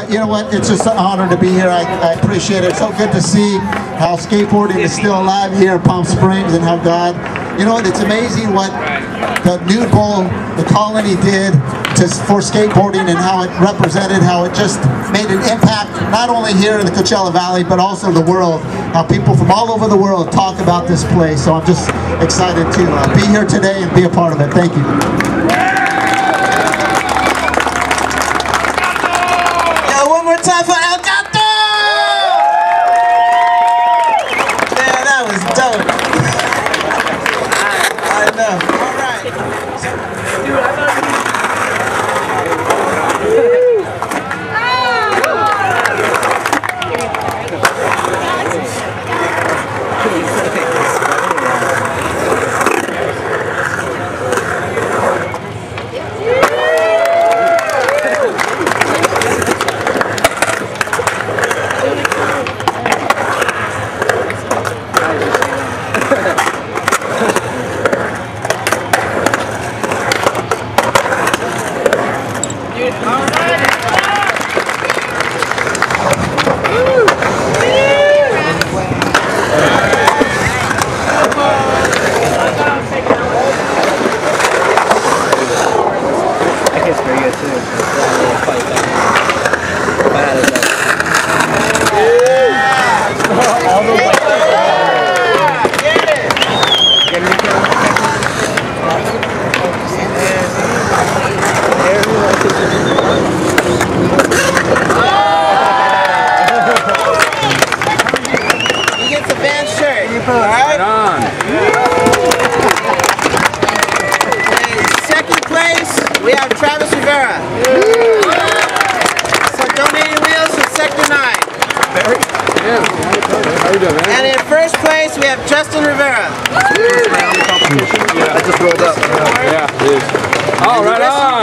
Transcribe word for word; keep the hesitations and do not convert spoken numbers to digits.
uh, you know what? It's just an honor to be here. I, I appreciate it. It's so good to see how skateboarding is still alive here in Palm Springs, and how God, you know what? It's amazing what the Nude Bowl, the Colony did to, for skateboarding, and how it represented, how it just made an impact not only here in the Coachella Valley but also the world. How people from all over the world talk about this place. So I'm just excited to uh, be here today and be a part of it. Thank you. One more time for El Gato! Man, that was dope. I know. All right. Dude, I thought Right on. Second place, we have Travis Rivera. So donating wheels from Sector nine. How you doing, man? And in first place, we have Justin Rivera. I just rolled up. Yeah, it is. Oh, right on.